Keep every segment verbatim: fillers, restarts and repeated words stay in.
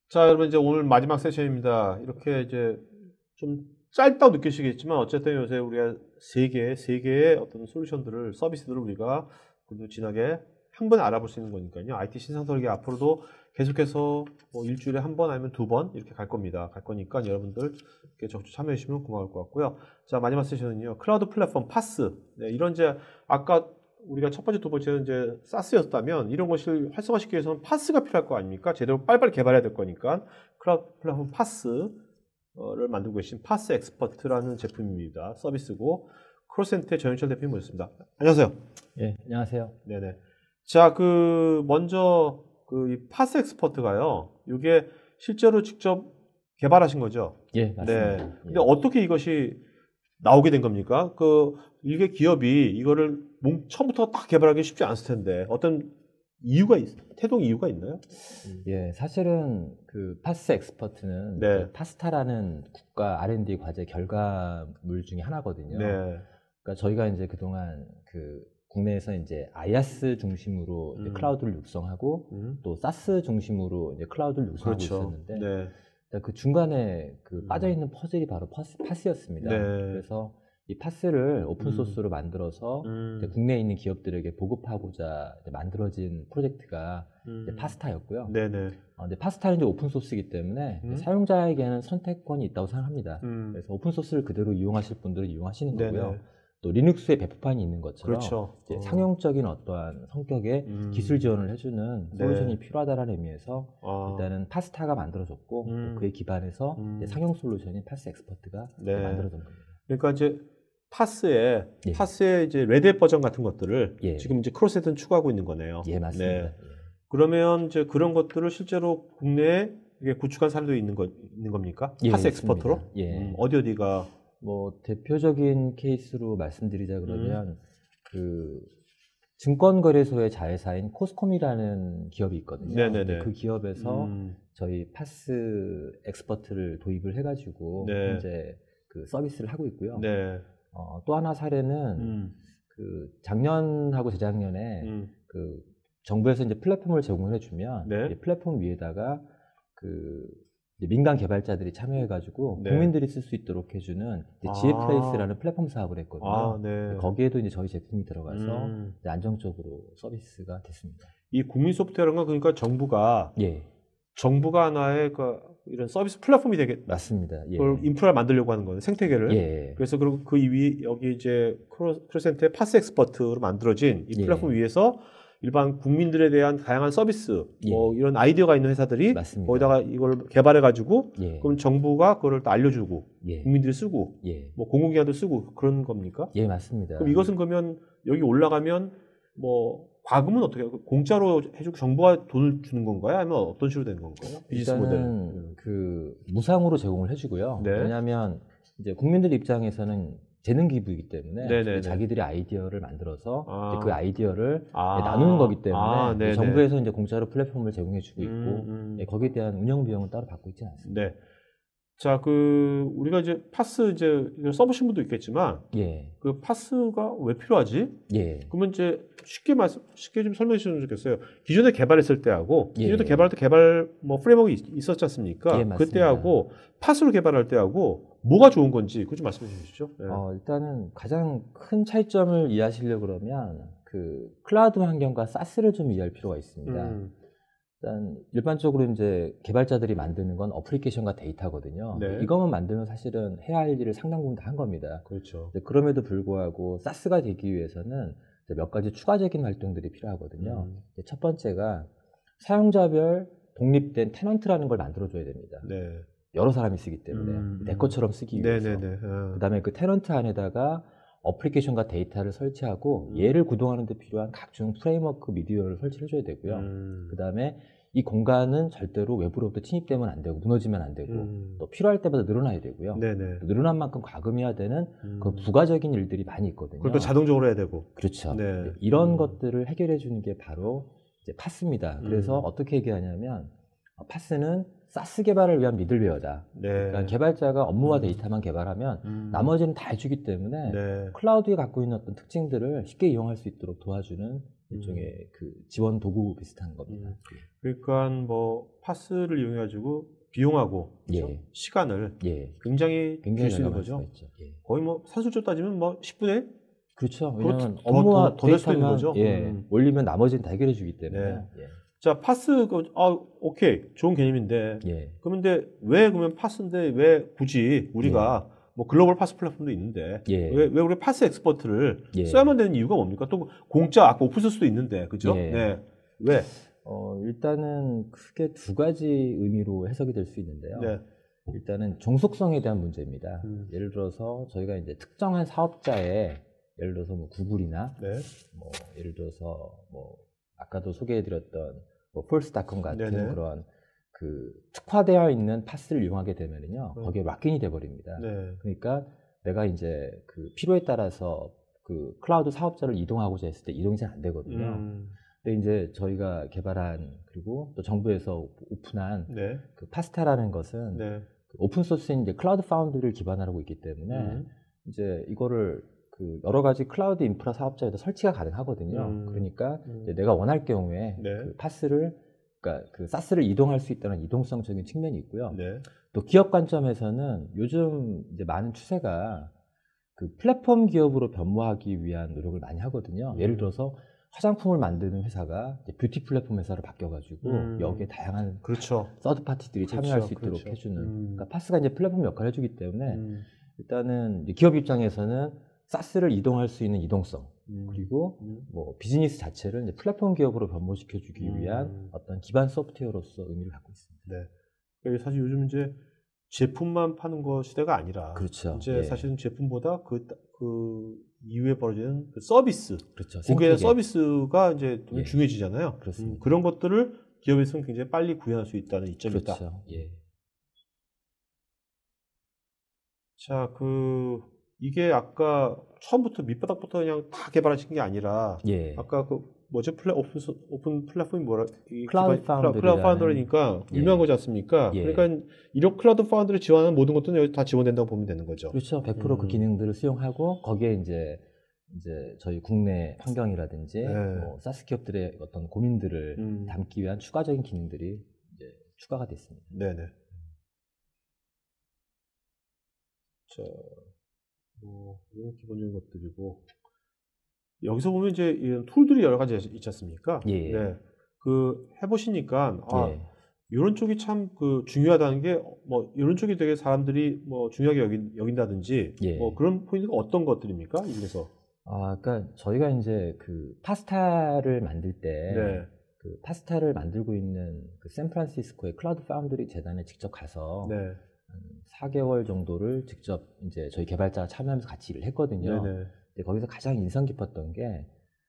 자, 여러분 이제 오늘 마지막 세션입니다. 이렇게 이제 좀 짧다고 느끼시겠지만 어쨌든 요새 우리가 세 개, 세 개의 어떤 솔루션들을, 서비스들을 우리가 그래도 진하게 한 번에 알아볼 수 있는 거니까요. 아이티 신상 설계 앞으로도 계속해서 뭐 일주일에 한 번 아니면 두 번 이렇게 갈 겁니다. 갈 거니까 여러분들 이렇게 적극 참여해 주시면 고마울 것 같고요. 자, 마지막 세션은요. 클라우드 플랫폼 파스. 네, 이런 이제 아까 우리가 첫 번째, 두 번째는 이제 사스였다면 이런 것을 활성화시키기 위해서는 파스가 필요할 거 아닙니까? 제대로 빨리빨리 개발해야 될 거니까 클라우드 플랫폼 파스를 만들고 계신 파스 엑스퍼트라는 제품입니다. 서비스고 크로센트의 전현철 대표님 모셨습니다. 안녕하세요. 예, 안녕하세요. 네네. 자, 그 먼저 그 이 파스 엑스퍼트가요. 이게 실제로 직접 개발하신 거죠? 예, 맞습니다. 네. 근데 예. 어떻게 이것이 나오게 된 겁니까? 그 일개 기업이 이거를 처음부터 딱 개발하기 쉽지 않을 텐데 어떤 이유가 있, 태동 이유가 있나요? 예, 사실은 그 파스 엑스퍼트는 네. 그 파스타라는 국가 알 앤 디 과제 결과물 중에 하나거든요. 네. 그러니까 저희가 이제 그동안 그 국내에서 이제 아이aaS 중심으로 이제 음. 클라우드를 육성하고 음. 또 사스 중심으로 이제 클라우드를 육성하고 그렇죠. 있었는데 네. 그 중간에 그 음. 빠져 있는 퍼즐이 바로 파스, 파스였습니다. 네. 그래서 이 파스를 오픈 음. 소스로 만들어서 음. 이제 국내에 있는 기업들에게 보급하고자 이제 만들어진 프로젝트가 음. 이제 파스타였고요. 네네. 어, 근데 파스타는 이제 오픈 소스이기 때문에 음. 사용자에게는 선택권이 있다고 생각합니다. 음. 그래서 오픈 소스를 그대로 이용하실 분들은 이용하시는 네네. 거고요. 또 리눅스의 배포판이 있는 것처럼 그렇죠. 이제 어. 상용적인 어떠한 성격의 음. 기술 지원을 해주는 솔루션이 네. 필요하다는 의미에서 아. 일단은 파스타가 만들어졌고 음. 그에 기반해서 음. 이제 상용 솔루션인 파스 엑스퍼트가 네. 만들어진 겁니다. 그러니까 이제 파스에 예. 파스의 이제 레드햇 버전 같은 것들을 예. 지금 이제 크로셋은 추가하고 있는 거네요. 예, 맞습니다. 네. 예. 그러면 이제 그런 것들을 실제로 국내에 이게 구축한 사례도 있는 거 있는 겁니까? 예, 파스 있습니다. 엑스퍼트로? 예. 음, 어디 어디가? 뭐 대표적인 케이스로 말씀드리자 그러면 음. 그 증권거래소의 자회사인 코스콤이라는 기업이 있거든요. 네네네. 그 기업에서 음. 저희 파스 엑스퍼트를 도입을 해가지고 네. 현재 그 서비스를 하고 있고요. 네. 어, 또 하나 사례는 음. 그 작년하고 재작년에 음. 그 정부에서 이제 플랫폼을 제공을 해주면 네. 이 플랫폼 위에다가 그 이제 민간 개발자들이 참여해가지고 네. 국민들이 쓸 수 있도록 해주는 이제 아. 지에플레이스라는 플랫폼 사업을 했거든요. 아, 네. 거기에도 이제 저희 제품이 들어가서 음. 이제 안정적으로 서비스가 됐습니다. 이 국민 소프트웨어는 건 그러니까 정부가 예, 정부가 하나의 그 이런 서비스 플랫폼이 되게 맞습니다. 예. 그걸 인프라를 만들려고 하는 거예요. 생태계를. 예. 그래서 그리고 그 위 여기 이제 크로, 크로센트의 파스 엑스퍼트로 만들어진 이 플랫폼 예. 위에서 일반 국민들에 대한 다양한 서비스, 예. 뭐 이런 아이디어가 있는 회사들이 맞습니다. 거기다가 이걸 개발해 가지고 예. 그럼 정부가 그걸 또 알려주고 예. 국민들이 쓰고 예. 뭐 공공기관도 쓰고 그런 겁니까? 예, 맞습니다. 그럼 이것은 그러면 여기 올라가면 뭐 과금은 어떻게 해요? 공짜로 해주고 정부가 돈을 주는 건가요? 아니면 어떤 식으로 되는 건가요? 비즈니스 모델. 일단은 그 무상으로 제공을 해주고요. 네. 왜냐하면 이제 국민들 입장에서는 재능 기부이기 때문에 네네네. 자기들이 아이디어를 만들어서 아. 이제 그 아이디어를 아. 나누는 거기 때문에 아, 네네. 정부에서 이제 공짜로 플랫폼을 제공해주고 있고 음, 음. 예, 거기에 대한 운영 비용은 따로 받고 있지는 않습니다. 네. 자, 그 우리가 이제 파스 이제 이걸 써보신 분도 있겠지만 예, 그 파스가 왜 필요하지? 예, 그러면 이제 쉽게 말씀 쉽게 좀 설명해 주시면 좋겠어요. 기존에 개발했을 때하고 예. 기존에 개발할 때 개발 뭐 프레임워크 있었지 않습니까? 예, 맞습니다. 그때하고 파스로 개발할 때하고 뭐가 좋은 건지 그거 좀 말씀해 주시죠. 네. 어, 일단은 가장 큰 차이점을 이해하시려고 그러면 그 클라우드 환경과 사스를 좀 이해할 필요가 있습니다. 음. 일단 일반적으로 이제 개발자들이 만드는 건 어플리케이션과 데이터거든요. 네. 이것만 만들면 사실은 해야 할 일을 상당 부분 다 한 겁니다. 그렇죠. 그럼에도 불구하고 사스가 되기 위해서는 몇 가지 추가적인 활동들이 필요하거든요. 음. 첫 번째가 사용자별 독립된 테넌트라는 걸 만들어줘야 됩니다. 네. 여러 사람이 쓰기 때문에 음. 내 것처럼 쓰기 위해서. 네네네. 어. 그 다음에 그 테넌트 안에다가 어플리케이션과 데이터를 설치하고 음. 얘를 구동하는 데 필요한 각종 프레임워크 미디어를 설치해 줘야 되고요. 음. 그 다음에 이 공간은 절대로 외부로부터 침입되면 안 되고 무너지면 안 되고 음. 또 필요할 때마다 늘어나야 되고요. 네네. 또 늘어난 만큼 과금해야 되는 음. 그 부가적인 일들이 많이 있거든요. 그걸 또 자동적으로 해야 되고. 그렇죠. 네. 이런 음. 것들을 해결해 주는 게 바로 이제 파스입니다. 그래서 음. 어떻게 얘기하냐면 파스는 사스 개발을 위한 미들웨어다. 네. 그러니까 개발자가 업무와 음. 데이터만 개발하면 음. 나머지는 다 해주기 때문에 네. 클라우드에 갖고 있는 어떤 특징들을 쉽게 이용할 수 있도록 도와주는 일종의 그 지원 도구 비슷한 겁니다. 음. 그러니까 뭐 파스를 이용해 가지고 비용하고 그렇죠? 예. 시간을 예. 굉장히 굉장히 줄일 수 있는 절감할 거죠. 수가 있죠. 예. 거의 뭐 산술적으로 따지면 뭐 십분의 일? 그렇죠. 더, 왜냐하면 더, 업무와 더, 더 될 수도 있는 데이터만 거죠. 예, 음. 올리면 나머지는 다 해결해 주기 때문에. 네. 예. 자, 파스, 그, 아, 오케이. 좋은 개념인데. 예. 그런데 왜 그러면 파스인데 왜 굳이 우리가 예. 뭐 글로벌 파스 플랫폼도 있는데 예. 왜, 왜 우리 파스 엑스퍼트를 예. 써야만 되는 이유가 뭡니까? 또 공짜 아까 오픈소스도 있는데 그죠? 예. 네. 왜? 어, 일단은 크게 두 가지 의미로 해석이 될 수 있는데요. 네. 일단은 종속성에 대한 문제입니다. 음. 예를 들어서 저희가 이제 특정한 사업자의 예를 들어서 뭐 구글이나 네. 뭐 예를 들어서 뭐 아까도 소개해드렸던 뭐 폴스닷컴 같은 네네. 그런 그 특화되어 있는 파스를 이용하게 되면은요 음. 거기에 락인이 돼버립니다. 네. 그러니까 내가 이제 그 필요에 따라서 그 클라우드 사업자를 이동하고자 했을 때 이동이 잘 안 되거든요. 음. 근데 이제 저희가 개발한 그리고 또 정부에서 오픈한 네. 그 파스타라는 것은 네. 그 오픈 소스인 이제 클라우드 파운드리를 기반으로 있기 때문에 음. 이제 이거를 그 여러 가지 클라우드 인프라 사업자에도 설치가 가능하거든요. 음. 그러니까 음. 이제 내가 원할 경우에 네. 그 파스를 그러니까 그 사스를 이동할 수 있다는 이동성적인 측면이 있고요. 네. 또 기업 관점에서는 요즘 이제 많은 추세가 그 플랫폼 기업으로 변모하기 위한 노력을 많이 하거든요. 음. 예를 들어서 화장품을 만드는 회사가 이제 뷰티 플랫폼 회사로 바뀌어가지고 음. 여기에 다양한 그렇죠. 서드 파티들이 그렇죠. 참여할 수 있도록 그렇죠. 해주는. 음. 그러니까 파스가 이제 플랫폼 역할을 해주기 때문에 음. 일단은 이제 기업 입장에서는 사스를 이동할 수 있는 이동성 음. 그리고 음. 뭐 비즈니스 자체를 이제 플랫폼 기업으로 변모시켜주기 음. 위한 어떤 기반 소프트웨어로서 의미를 갖고 있습니다. 네. 그러니까 사실 요즘 이제 제품만 파는 거 시대가 아니라 그렇죠. 이제 예. 사실은 제품보다 그, 그 이후에 벌어지는 그 서비스, 그렇죠. 고객의 생태계. 서비스가 이제 좀 예. 중요해지잖아요. 그렇습니다. 음, 그런 것들을 기업에서는 굉장히 빨리 구현할 수 있다는 이점이 있다. 그렇죠. 예. 자, 그 이게 아까 처음부터 밑바닥부터 그냥 다 개발하신 게 아니라 예. 아까 그 뭐죠? 플랫 오픈 소- 오픈 플랫폼이 뭐라? 이 클라우드 기반- 파운드리라는- 클라우드 파운드리니까 예. 유명한 거지 않습니까? 예. 그러니까 이런 클라우드 파운드를 지원하는 모든 것들은 여기 다 지원된다고 보면 되는 거죠. 그렇죠. 백 퍼센트 그 음. 기능들을 수용하고 거기에 이제 이제 저희 국내 환경이라든지 네. 뭐 사스 기업들의 어떤 고민들을 음. 담기 위한 추가적인 기능들이 이제 추가가 됐습니다. 네네. 자, 뭐 이런 기본적인 것들이고 여기서 보면 이제 이런 툴들이 여러 가지 있지 않습니까? 예. 네. 그 해보시니까 아 예. 이런 쪽이 참 그 중요하다는 게 뭐 이런 쪽이 되게 사람들이 뭐 중요하게 여긴, 여긴다든지 예. 뭐 그런 포인트가 어떤 것들입니까? 이 중에서. 아, 그러니까 저희가 이제 그 파스타를 만들 때 네. 그 파스타를 만들고 있는 그 샌프란시스코의 클라우드 파운드리 재단에 직접 가서 네. 한 사 개월 정도를 직접 이제 저희 개발자가 참여하면서 같이 일을 했거든요. 네네. 근데 거기서 가장 인상 깊었던 게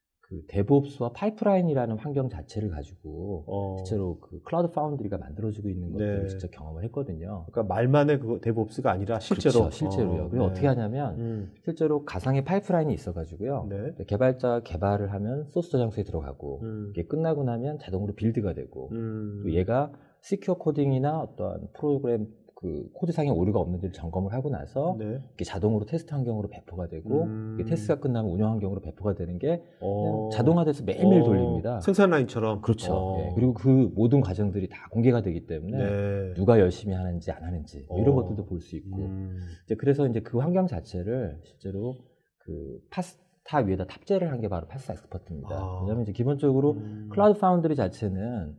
그 데브옵스와 파이프라인이라는 환경 자체를 가지고 어. 실제로 그 클라우드 파운드리가 만들어지고 있는 것들을 네. 직접 경험을 했거든요. 그러니까 말만의 그 데브옵스가 아니라 실제로. 그렇죠, 실제로요. 어, 그리고 네. 어떻게 하냐면 음. 실제로 가상의 파이프라인이 있어가지고요. 네. 개발자 개발을 하면 소스 저장소에 들어가고 음. 이게 끝나고 나면 자동으로 빌드가 되고 음. 또 얘가 시큐어 코딩이나 어떠한 프로그램 그 코드상의 오류가 없는지를 점검을 하고 나서 네. 이게 자동으로 테스트 환경으로 배포가 되고 음. 이게 테스트가 끝나면 운영 환경으로 배포가 되는 게 어. 그냥 자동화돼서 매일매일 어. 돌립니다. 생산 라인처럼. 그렇죠. 어. 예, 그리고 그 모든 과정들이 다 공개가 되기 때문에 네. 누가 열심히 하는지 안 하는지 뭐 이런 어. 것들도 볼 수 있고 음. 이제 그래서 이제 그 환경 자체를 실제로 그 파스타 위에다 탑재를 한 게 바로 파스타 엑스퍼트입니다. 아. 왜냐하면 이제 기본적으로 음. 클라우드 파운드리 자체는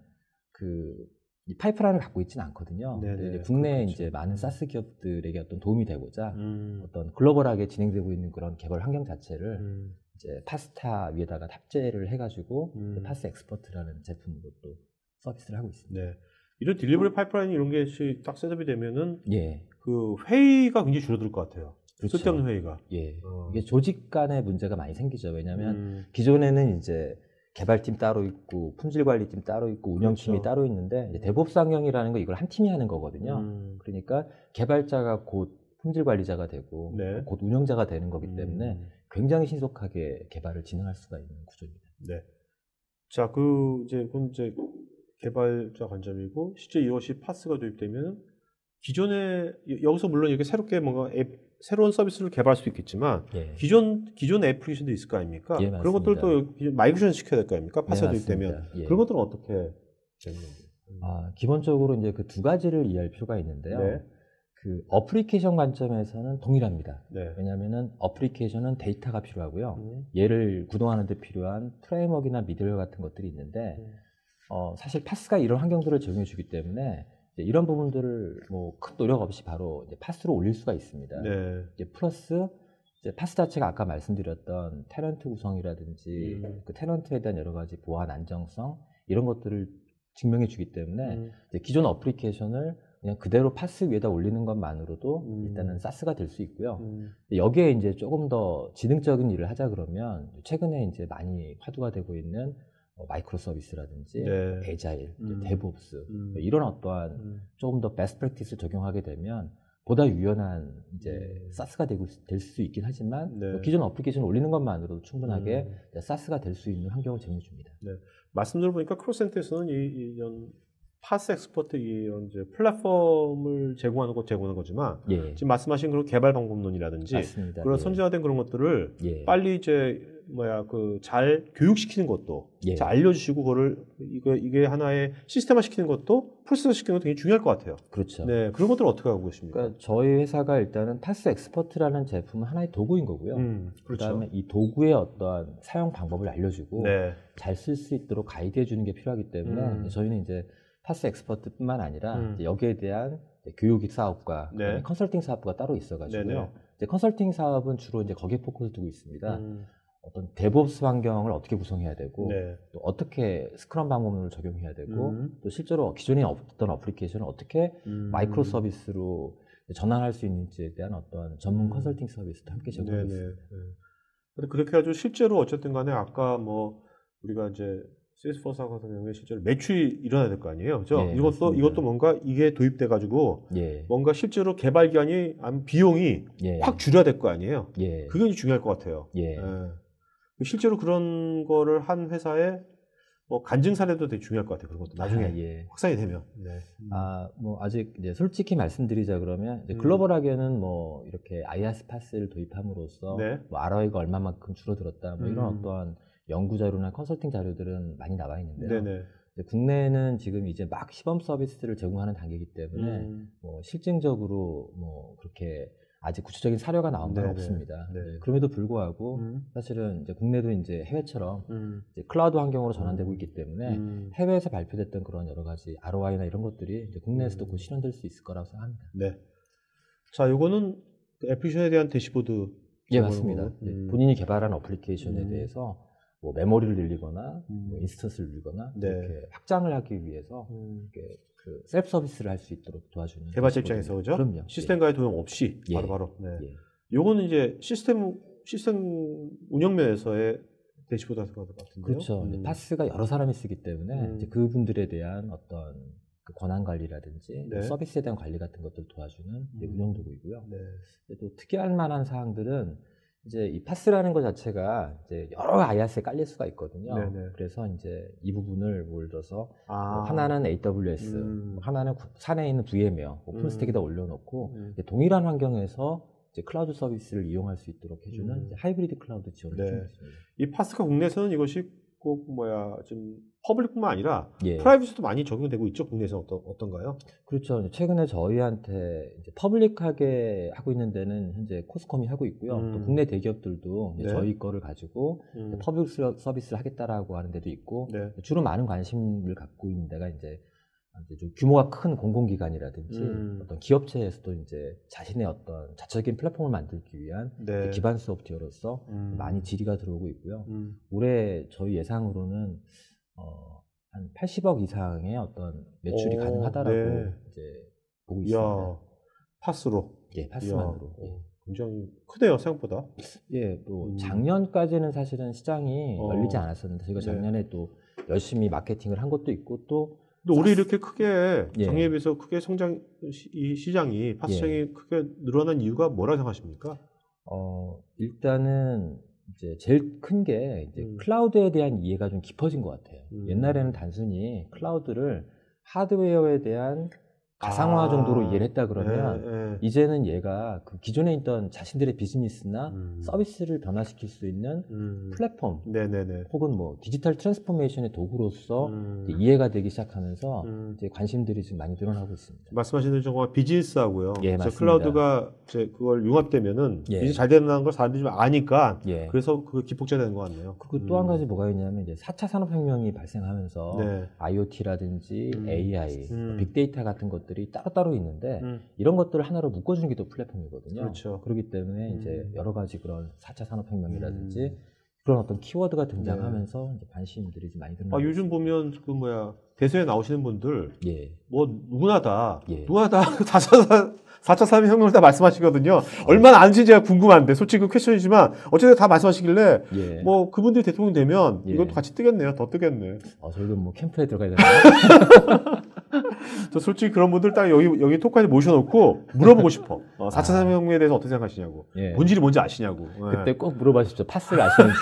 그 이 파이프라인을 갖고 있지는 않거든요. 네네, 근데 이제 국내에 그렇겠죠. 이제 많은 사스 기업들에게 어떤 도움이 되고자 음. 어떤 글로벌하게 진행되고 있는 그런 개발 환경 자체를 음. 이제 파스타 위에다가 탑재를 해가지고 음. 이제 파스 엑스퍼트라는 제품으로 또 서비스를 하고 있습니다. 네. 이런 딜리버리 파이프라인 이런 게 딱 셋업이 되면은 예, 그 회의가 굉장히 줄어들 것 같아요. 그렇죠. 쓸데없는 회의가. 예, 어. 이게 조직 간의 문제가 많이 생기죠. 왜냐하면 음. 기존에는 이제 개발팀 따로 있고 품질관리팀 따로 있고 운영팀이 그렇죠. 따로 있는데 이제 데브옵스 환경이라는 거 이걸 한 팀이 하는 거거든요. 음. 그러니까 개발자가 곧 품질관리자가 되고 네. 곧 운영자가 되는 거기 때문에 음. 굉장히 신속하게 개발을 진행할 수가 있는 구조입니다. 네. 자, 그 이제 그건 이제 개발자 관점이고 실제 이것이 파스가 도입되면 기존에 여- 여기서 물론 이렇게 새롭게 뭔가 앱 새로운 서비스를 개발할 수 있겠지만 예. 기존 기존 애플리케이션도 있을 거 아닙니까? 예, 그런 맞습니다. 것들도 마이그레이션 시켜야 될 거 아닙니까? 파스가 네, 도입되면 맞습니다. 예. 그런 것들은 어떻게 되는 건가요? 아, 기본적으로 이제 그 두 가지를 이해할 필요가 있는데요. 네. 그 어플리케이션 관점에서는 동일합니다. 네. 왜냐하면은 어플리케이션은 데이터가 필요하고요. 음. 얘를 구동하는 데 필요한 프레임워크나 미들웨어 같은 것들이 있는데 음. 어, 사실 파스가 이런 환경들을 제공해 주기 때문에 이제 이런 부분들을 뭐 큰 노력 없이 바로 이제 파스로 올릴 수가 있습니다. 네. 이제 플러스 이제 파스 자체가 아까 말씀드렸던 테넌트 구성이라든지 음. 그 테넌트에 대한 여러 가지 보안 안정성 이런 것들을 증명해 주기 때문에 음. 이제 기존 어플리케이션을 그냥 그대로 파스 위에다 올리는 것만으로도 음. 일단은 사스가 될 수 있고요. 음. 여기에 이제 조금 더 지능적인 일을 하자 그러면 최근에 이제 많이 화두가 되고 있는 어, 마이크로 서비스라든지 네. 에자일, 음. 데브옵스 음. 이런 어떠한 음. 조금 더 베스트 프랙티스를 적용하게 되면 보다 유연한 이제 음. 사스가 되고 될 수 있긴 하지만 네. 뭐 기존 어플리케이션 올리는 것만으로도 충분하게 음. 이제 사스가 될 수 있는 환경을 제공해 줍니다. 네. 말씀 들어보니까 크로스센터에서는 이, 이 이런 파스 엑스퍼트 이런 이제 플랫폼을 제공하는 것 제공하는 거지만 예, 지금 말씀하신 그런 개발 방법론이라든지 맞습니다. 그런 예. 선진화된 그런 것들을 예. 빨리 이제 뭐야 그 잘 교육시키는 것도 예. 잘 알려주시고 그거를 이거 이게 하나의 시스템화 시키는 것도 프로세스 시키는 것도 굉장히 중요할 것 같아요. 그렇죠. 네, 그런 것들 어떻게 하고 계십니까? 그러니까 저희 회사가 일단은 파스 엑스퍼트라는 제품은 하나의 도구인 거고요. 음, 그렇죠. 그다음에 이 도구의 어떠한 사용 방법을 알려주고 네, 잘 쓸 수 있도록 가이드해 주는 게 필요하기 때문에 음. 저희는 이제 파스 엑스퍼트뿐만 아니라 음. 이제 여기에 대한 이제 교육 사업과 그다음에 네. 컨설팅 사업부가 따로 있어가지고요. 네네. 이제 컨설팅 사업은 주로 이제 거기에 포커스 두고 있습니다. 음, 어떤 데브옵스 환경을 어떻게 구성해야 되고 네, 또 어떻게 스크럼 방법론을 적용해야 되고 음. 또 실제로 기존에 없던 어플리케이션을 어떻게 음. 마이크로 서비스로 전환할 수 있는지에 대한 어떤 전문 음. 컨설팅 서비스도 함께 제공하고 네네. 있습니다. 네. 근데 그렇게 해가지고 실제로 어쨌든 간에 아까 뭐 우리가 이제 세일스포스 같은 경우에 실제로 매출이 일어나야 될 거 아니에요. 그죠? 예, 이것도 맞습니다. 이것도 뭔가 이게 도입돼 가지고 예, 뭔가 실제로 개발 기간이 아니면 비용이 예, 확 줄여야 될 거 아니에요. 예, 그게 이제 중요할 것 같아요. 예, 예. 실제로 그런 거를 한 회사의 뭐 간증 사례도 되게 중요할 것 같아요. 그런 것도 나중에 아, 예. 확산이 되면. 네. 아, 뭐 아직 이제 솔직히 말씀드리자 그러면 이제 음. 글로벌하게는 뭐 이렇게 아이아스 파스를 도입함으로써 네. 뭐 알오아이가 얼마만큼 줄어들었다 뭐 이런 음. 어떠한 연구 자료나 컨설팅 자료들은 많이 나와 있는데요. 네네. 이제 국내는 지금 이제 막 시범 서비스를 제공하는 단계이기 때문에 음. 뭐 실증적으로 뭐 그렇게 아직 구체적인 사료가 나온 건 네네. 없습니다. 네. 네, 그럼에도 불구하고 음. 사실은 이제 국내도 이제 해외처럼 음. 이제 클라우드 환경으로 전환되고 있기 때문에 음. 해외에서 발표됐던 그런 여러 가지 알오아이나 이런 것들이 이제 국내에서도 음. 곧 실현될 수 있을 거라고 생각합니다. 네. 자, 요거는 그 애플리케이션에 대한 대시보드. 예, 제공하는 맞습니다. 거고. 이제 음. 본인이 개발한 어플리케이션에 음. 대해서 뭐 메모리를 늘리거나 음. 뭐 인스턴스를 늘리거나 네. 이렇게 확장을 하기 위해서 음. 이렇게 그 셀프 서비스를 할 수 있도록 도와주는 개발자 대시보드입니다. 입장에서 그죠? 그럼요. 시스템과의 도용 없이 예. 바로바로. 네. 예. 예. 요거는 이제 시스템 시스템 운영 면에서의 대시보드 같은 것 같은데요. 그렇죠. 음. 이제 파스가 여러 사람이 쓰기 때문에 음. 이제 그분들에 대한 어떤 그 권한 관리라든지 네. 서비스에 대한 관리 같은 것들을 도와주는 이제 음. 운영 도구이고요. 네. 근데 또 특이할 만한 사항들은 이제 이 파스라는 것 자체가 이제 여러 아이아스에 깔릴 수가 있거든요. 네네. 그래서 이제 이 부분을 예를 들어서 아. 뭐 하나는 에이더블유에스, 음. 뭐 하나는 구- 산에 있는 브이엠웨어, 음. 오픈스택에다 올려놓고 음. 이제 동일한 환경에서 이제 클라우드 서비스를 이용할 수 있도록 해주는 음. 이제 하이브리드 클라우드 지원을 네. 해주고 있습니다. 이 파스가 국내에서는 이것이 꼭 뭐야 지금 퍼블릭뿐만 아니라 예. 프라이빗에도 많이 적용되고 있죠. 국내에서 어떤 어떤가요? 그렇죠. 이제 최근에 저희한테 이제 퍼블릭하게 하고 있는 데는 현재 코스컴이 하고 있고요. 음. 또 국내 대기업들도 이제 네. 저희 거를 가지고 음. 퍼블릭 서- 서비스를 하겠다라고 하는 데도 있고 네. 주로 많은 관심을 갖고 있는 데가 이제 이제 좀 규모가 큰 공공기관이라든지 음. 어떤 기업체에서도 이제 자신의 어떤 자체적인 플랫폼을 만들기 위한 네. 기반 소프트웨어로서 음. 많이 질의가 들어오고 있고요. 음. 올해 저희 예상으로는 어, 한 팔십억 이상의 어떤 매출이 오, 가능하다라고 네. 이제 보고 이야, 있습니다. 파스로. 예, 파스만으로. 이야, 어, 굉장히 크네요, 생각보다. 예, 예, 또 음. 작년까지는 사실은 시장이 어. 열리지 않았었는데 저희가 네. 작년에 또 열심히 마케팅을 한 것도 있고 또 근데 올해 이렇게 크게 예. 작년에 비해서 크게 성장 시, 이 시장이 파스 예. 시장이 크게 늘어난 이유가 뭐라고 생각하십니까? 어, 일단은 이제 제일 큰 게 이제 음. 클라우드에 대한 이해가 좀 깊어진 것 같아요. 음. 옛날에는 단순히 클라우드를 하드웨어에 대한 가상화 아, 정도로 이해를 했다 그러면 예, 예. 이제는 얘가 그 기존에 있던 자신들의 비즈니스나 음. 서비스를 변화시킬 수 있는 음. 플랫폼 네네네. 혹은 뭐 디지털 트랜스포메이션의 도구로서 음. 이제 이해가 되기 시작하면서 음. 이제 관심들이 지금 많이 늘어나고 있습니다. 말씀하시는 정말 비즈니스하고요. 예, 이제 맞습니다. 클라우드가 이제 그걸 융합되면은 예. 이제 잘 된다는 걸 사람들이 좀 아니까 예. 그래서 그 기폭제가 되는 것 같네요. 그리고 또 한 가지 뭐가 있냐면 이제 사 차 산업혁명이 발생하면서 네. 아이오티라든지 음. 에이아이, 음. 빅데이터 같은 것들이 따로따로 있는데 음. 이런 것들을 하나로 묶어주는 게 또 플랫폼이거든요. 그렇죠. 그렇기 때문에 음. 이제 여러 가지 그런 사 차 산업혁명이라든지 음. 그런 어떤 키워드가 등장하면서 이제 관심들이 좀 많이 늘어나고 아, 요즘 보면 그 뭐야 대세에 나오시는 분들 있습니다. 예. 뭐 누구나 다 예. 누구나 다 사 차 산업혁명을 다 말씀하시거든요. 얼마나 아는지 제가 궁금한데 솔직히 그 퀘션이지만 어쨌든 다 말씀하시길래 예. 뭐 그분들이 대통령 되면 예. 이것도 같이 뜨겠네요. 더 뜨겠네. 어, 저희도 뭐 캠프에 들어가야 되나요? 저 솔직히 그런 분들 딱 여기 여기 토크에 모셔놓고 물어보고 싶어. 어, 사 차 아. 산업혁명에 대해서 어떻게 생각하시냐고. 예. 본질이 뭔지 아시냐고. 예. 그때 꼭 물어봐주십시오. 파스를 아시는지.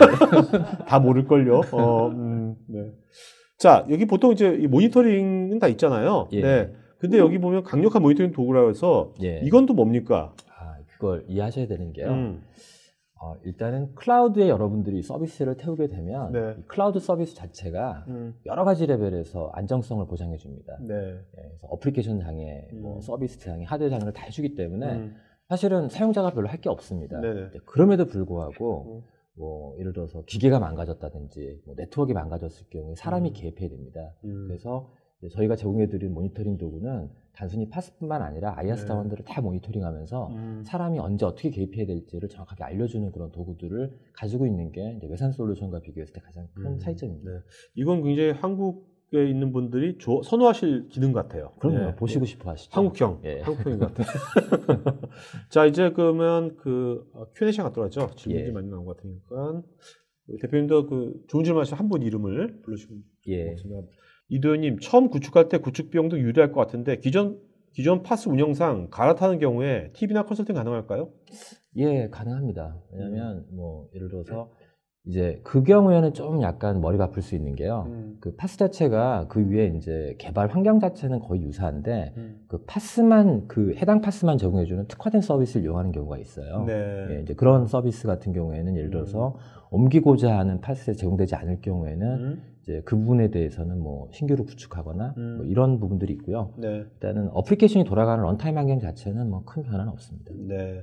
다 모를걸요. 어, 음, 네. 자, 여기 보통 이제 이 모니터링은 다 있잖아요. 예. 네. 근데 여기 보면 강력한 모니터링 도구라고 해서 예. 이건 또 뭡니까? 아, 그걸 이해하셔야 되는 게요. 음, 어, 일단은 클라우드에 여러분들이 서비스를 태우게 되면 네. 이 클라우드 서비스 자체가 음, 여러 가지 레벨에서 안정성을 보장해 줍니다. 네. 그래서 어플리케이션 장애, 뭐 음. 서비스 장애, 하드웨어 장애를 다 해주기 때문에 음, 사실은 사용자가 별로 할 게 없습니다. 네네. 근데 그럼에도 불구하고 음. 뭐 예를 들어서 기계가 망가졌다든지 뭐 네트워크가 망가졌을 경우에 사람이 음. 개입해야 됩니다. 음. 그래서 이제 저희가 제공해드린 모니터링 도구는 단순히 파스뿐만 아니라 아이아스 네. 다원들을 다 모니터링하면서 음. 사람이 언제 어떻게 개입해야 될지를 정확하게 알려주는 그런 도구들을 가지고 있는 게 이제 외산 솔루션과 비교했을 때 가장 큰 음. 차이점입니다. 네. 이건 굉장히 한국에 있는 분들이 조, 선호하실 기능 같아요. 그럼요. 네. 보시고 싶어 하시죠. 한국형. 예. 한국형인 것 같아요. 자, 이제 그러면 그 큐 앤 에이 시간 갖도록 하죠. 질문이 예. 많이 나온 것 같으니까. 그 대표님도 그 좋은 질문 하신 한 분 이름을 불러주시면 예. 고맙습니다. 이도현님, 처음 구축할 때 구축 비용도 유리할 것 같은데 기존 기존 파스 운영상 갈아타는 경우에 팁이나 컨설팅 가능할까요? 예, 가능합니다. 왜냐하면 뭐 예를 들어서 이제 그 경우에는 좀 약간 머리가 아플 수 있는 게요. 음. 그 파스 자체가 그 위에 이제 개발 환경 자체는 거의 유사한데 음. 그 파스만 그 해당 파스만 제공해주는 특화된 서비스를 이용하는 경우가 있어요. 네. 예, 이제 그런 서비스 같은 경우에는 예를 들어서 옮기고자 하는 파스에 제공되지 않을 경우에는 음. 이제 그 부분에 대해서는 뭐 신규로 구축하거나 음. 뭐 이런 부분들이 있고요. 네. 일단은 어플리케이션이 돌아가는 런타임 환경 자체는 뭐 큰 변화는 없습니다. 네.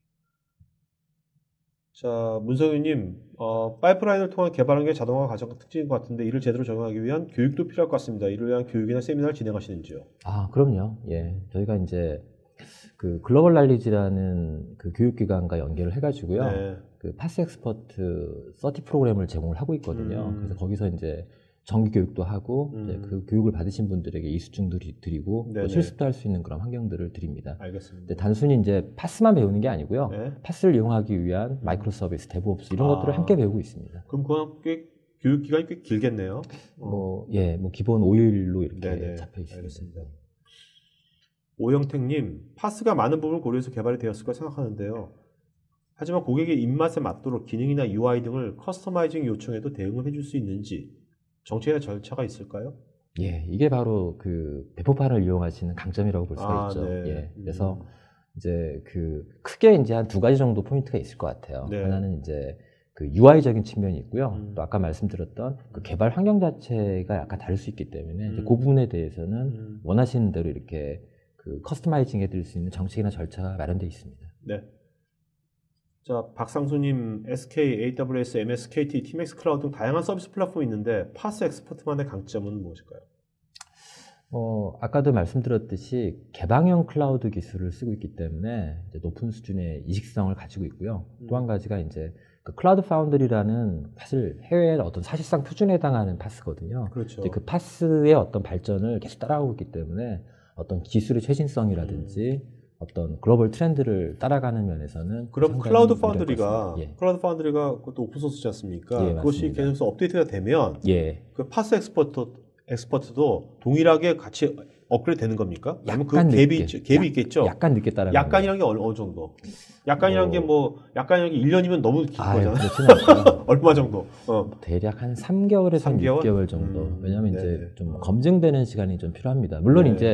자, 문성윤님, 어, 파이프라인을 통한 개발하는 게 자동화 가장 특징인 것 같은데 이를 제대로 적용하기 위한 교육도 필요할 것 같습니다. 이를 위한 교육이나 세미나를 진행하시는지요? 아, 그럼요. 예. 저희가 이제 그 글로벌 날리지라는 그 교육기관과 연계를 해가지고요. 네. 그 파스 엑스퍼트 서티 프로그램을 제공을 하고 있거든요. 음. 그래서 거기서 이제 정기 교육도 하고 음. 이제 그 교육을 받으신 분들에게 이수증도 드리고 네네. 또 실습도 할 수 있는 그런 환경들을 드립니다. 알겠습니다. 근데 단순히 이제 파스만 배우는 게 아니고요. 네. 파스를 이용하기 위한 마이크로 서비스, 데브옵스 이런 아. 것들을 함께 배우고 있습니다. 그럼 그건 꽤 교육 기간이 꽤 길겠네요. 어. 뭐, 예, 뭐 기본 오 일로 이렇게 네네. 잡혀 있습니다. 알겠습니다. 오영택님, 파스가 많은 부분을 고려해서 개발이 되었을 까 생각하는데요. 하지만 고객의 입맛에 맞도록 기능이나 유아이 등을 커스터마이징 요청에도 대응을 해줄 수 있는지 정책이나 절차가 있을까요? 예, 이게 바로 그 배포판을 이용하시는 강점이라고 볼 수가 아, 있죠. 네. 예, 음. 그래서 이제 그 크게 이제 한 두 가지 정도 포인트가 있을 것 같아요. 네. 하나는 이제 그 유아이적인 측면이 있고요. 음. 또 아까 말씀드렸던 그 개발 환경 자체가 약간 다를 수 있기 때문에 이제 음. 그 부분에 대해서는 음. 원하시는 대로 이렇게 그 커스터마이징 해드릴 수 있는 정책이나 절차가 마련되어 있습니다. 네. 자, 박상수님, 에스케이, 에이더블유에스, 엠에스케이티, 티맥스 클라우드 등 다양한 서비스 플랫폼이 있는데 파스 엑스퍼트만의 강점은 무엇일까요? 어, 아까도 말씀드렸듯이 개방형 클라우드 기술을 쓰고 있기 때문에 이제 높은 수준의 이식성을 가지고 있고요. 음. 또 한 가지가 이제 그 클라우드 파운드리라는 사실 해외의 어떤 사실상 표준에 해당하는 파스거든요. 그렇죠. 이제 그 파스의 어떤 발전을 계속 따라가고 있기 때문에 어떤 기술의 최신성이라든지 음. 어떤 글로벌 트렌드를 따라가는 면에서는 그럼 상당히 클라우드 유리할 것 파운드리가 같습니다. 예. 클라우드 파운드리가 그것도 오픈 소스지 않습니까? 예, 그것이 맞습니다. 계속해서 업데이트가 되면 예. 그 파스 엑스퍼트 엑스퍼트도 동일하게 같이 업그레이드 되는 겁니까? 아니면 그 약간 갭이 늦게. 있- 갭이 약- 있겠죠. 약간 늦게 따라가는 약간이라는 게 어느, 어느 정도? 약간이라는 뭐- 게 뭐 약간이라는 게 일 년이면 너무 긴 아유, 거잖아요. 그렇진 않고요. 얼마 정도? 어. 대략 한 삼 개월에서 삼 개월? 육 개월 정도. 음, 왜냐하면 네네. 이제 좀 검증되는 시간이 좀 필요합니다. 물론 네. 이제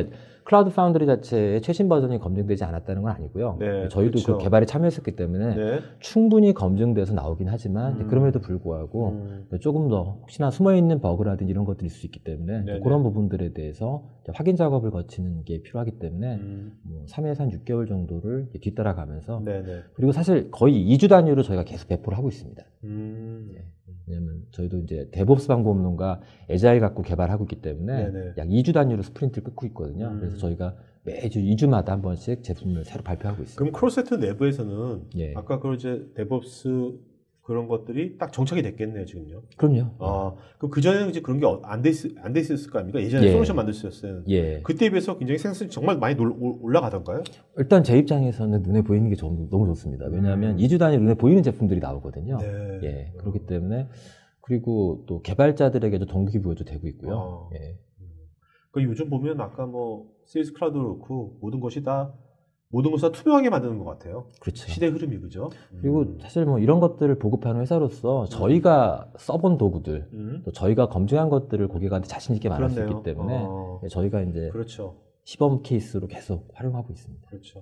클라우드 파운드리 자체의 최신 버전이 검증되지 않았다는 건 아니고요. 네, 저희도 그렇죠. 그 개발에 참여했었기 때문에 네. 충분히 검증돼서 나오긴 하지만 음. 그럼에도 불구하고 음. 조금 더 혹시나 숨어있는 버그라든지 이런 것들이 있을 수 있기 때문에 네네. 그런 부분들에 대해서 확인 작업을 거치는 게 필요하기 때문에 음. 뭐 삼 에서 한 육 개월 정도를 뒤따라가면서 네네. 그리고 사실 거의 이 주 단위로 저희가 계속 배포를 하고 있습니다. 음. 왜냐면 저희도 이제 데브옵스 방법론과 에자일 갖고 개발하고 있기 때문에 네네. 약 이 주 단위로 스프린트를 끊고 있거든요. 음. 그래서 저희가 매주 이 주마다 한 번씩 제품을 새로 발표하고 있습니다. 그럼 크로세트 내부에서는 예. 아까 그 이제 데브옵스 그런 것들이 딱 정착이 됐겠네요, 지금요. 그럼요. 아, 그럼 그 전에는 이제 그런 게 안 돼 안 돼 있었을 거 아닙니까? 예전에 예. 솔루션 만드셨어요. 예. 그때에 비해서 굉장히 생산성이 정말 많이 놀- 올라가던가요? 일단 제 입장에서는 눈에 보이는 게 좀- 너무 좋습니다. 왜냐하면 음. 이 주 단위 눈에 보이는 제품들이 나오거든요. 네. 예. 그렇기 때문에 그리고 또 개발자들에게도 동기부여도 되고 있고요. 아. 예. 그 요즘 보면 아까 뭐 세일즈 클라우드도 그렇고 모든 것이 다 모든 것을 다 투명하게 만드는 것 같아요. 그렇죠. 시대 흐름이 그죠? 그리고 음. 사실 뭐 이런 것들을 보급하는 회사로서 저희가 써본 도구들 음. 또 저희가 검증한 것들을 고객한테 자신 있게 말할 수 그렇네요. 있기 때문에 어. 저희가 이제 그렇죠. 시범 케이스로 계속 활용하고 있습니다. 그렇죠.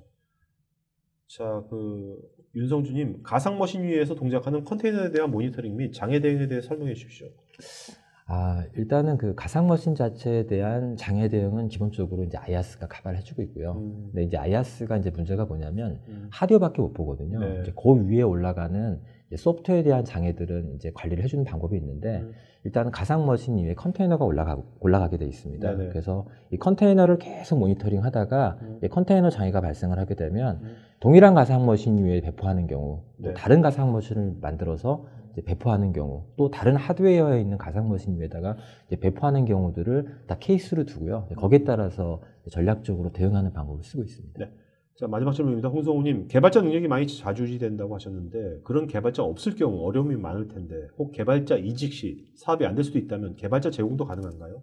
자, 그 윤성주님 가상머신 위에서 동작하는 컨테이너에 대한 모니터링 및 장애 대응에 대해 설명해 주십시오. 아, 일단은 그 가상머신 자체에 대한 장애 대응은 기본적으로 이제 아이아스가 가발을 해주고 있고요. 음. 근데 이제 아이아스가 이제 문제가 뭐냐면 음. 하드웨어밖에 못 보거든요. 네. 이제 그 위에 올라가는 이제 소프트웨어에 대한 장애들은 이제 관리를 해주는 방법이 있는데 음. 일단 가상머신 위에 컨테이너가 올라가, 올라가게 돼 있습니다. 네네. 그래서 이 컨테이너를 계속 모니터링 하다가 음. 이 컨테이너 장애가 발생을 하게 되면 음. 동일한 가상머신 위에 배포하는 경우 또 네. 다른 가상머신을 만들어서 이제 배포하는 경우 또 다른 하드웨어에 있는 가상머신 위에다가 이제 배포하는 경우들을 다 케이스로 두고요. 거기에 따라서 전략적으로 대응하는 방법을 쓰고 있습니다. 네. 자, 마지막 질문입니다. 홍성우님, 개발자 능력이 많이 좌지우지된다고 하셨는데 그런 개발자 없을 경우 어려움이 많을 텐데 혹 개발자 이직 시 사업이 안 될 수도 있다면 개발자 제공도 가능한가요?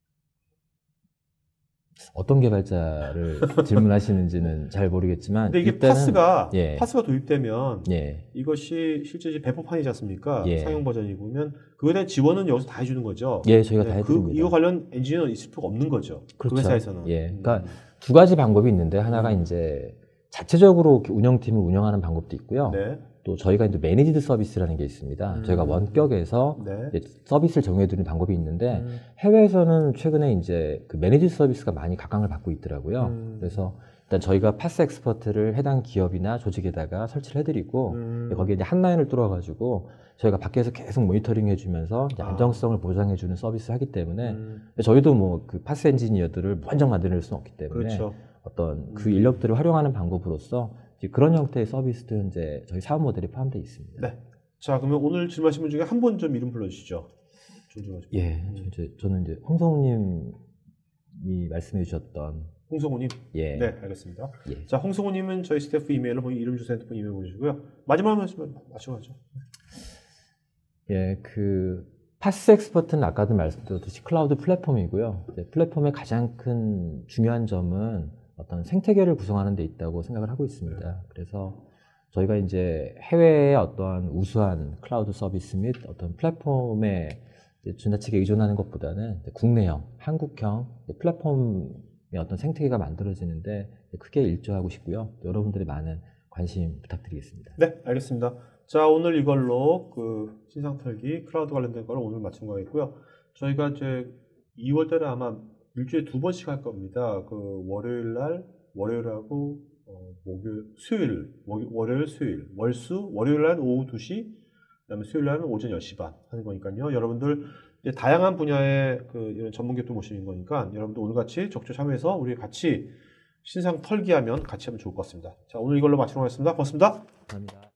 어떤 개발자를 질문하시는지는 잘 모르겠지만 근데 이게 일단은, 파스가 예. 파스가 도입되면 예. 이것이 실제 이제 배포판이지 않습니까? 예. 상용 버전이 보면 그거에 대한 지원은 여기서 다 해주는 거죠. 예, 저희가 네, 다 그, 해드립니다. 이거 관련 엔지니어는 있을 필요가 없는 거죠. 그렇죠. 그 회사에서는. 예. 음. 그러니까 두 가지 방법이 있는데 하나가 음. 이제 자체적으로 운영팀을 운영하는 방법도 있고요. 네. 또 저희가 이제 매니지드 서비스라는 게 있습니다. 음. 저희가 원격에서 네. 이제 서비스를 정해두는 방법이 있는데 음. 해외에서는 최근에 이제 그 매니지드 서비스가 많이 각광을 받고 있더라고요. 음. 그래서 일단 저희가 파스 엑스퍼트를 해당 기업이나 조직에다가 설치를 해드리고 음. 거기에 이제 한 라인을 뚫어가지고 저희가 밖에서 계속 모니터링 해주면서 이제 아. 안정성을 보장해주는 서비스를 하기 때문에 음. 저희도 뭐 그 파스 엔지니어들을 무한정 만들어낼 수는 없기 때문에 그렇죠. 어떤 그 음. 인력들을 활용하는 방법으로서 이제 그런 형태의 서비스도 현재 저희 사업 모델이 포함되어 있습니다. 네. 자, 그러면 오늘 질문하신 분 중에 한 분 좀 이름 불러주시죠. 존중하시고. 예, 저 이제 저는 이제 홍성우님이 말씀해 주셨던 홍성우님. 예, 네, 알겠습니다. 예. 자, 홍성우님은 저희 스태프 이메일로 보니 이름 주소 핸드폰 이메일 보내주시고요. 마지막 말씀 마찬가지죠. 예, 그 파스 엑스퍼트는 아까도 말씀드렸듯이 클라우드 플랫폼이고요. 이제 플랫폼의 가장 큰 중요한 점은 어떤 생태계를 구성하는 데 있다고 생각을 하고 있습니다. 그래서 저희가 이제 해외의 어떠한 우수한 클라우드 서비스 및 어떤 플랫폼에 이제 지나치게 의존하는 것보다는 이제 국내형, 한국형 플랫폼의 어떤 생태계가 만들어지는데 크게 일조하고 싶고요. 여러분들의 많은 관심 부탁드리겠습니다. 네, 알겠습니다. 자, 오늘 이걸로 그 신상털기 클라우드 관련된 거를 오늘 마친 거겠고요. 저희가 이제 이월 달에 아마 일주일에 두 번씩 할 겁니다. 그 월요일 날, 월요일하고 어, 목요일, 수요일, 월- 월요일, 수요일, 월수, 월요일 날 오후 두 시, 그다음에 수요일 날은 오전 열 시 반 하는 거니까요. 여러분들 이제 다양한 분야의 그 이런 전문기업도 모시는 거니까 여러분들 오늘 같이 적극 참여해서 우리 같이 신상 털기하면 같이 하면 좋을 것 같습니다. 자, 오늘 이걸로 마치도록 하겠습니다. 고맙습니다. 감사합니다.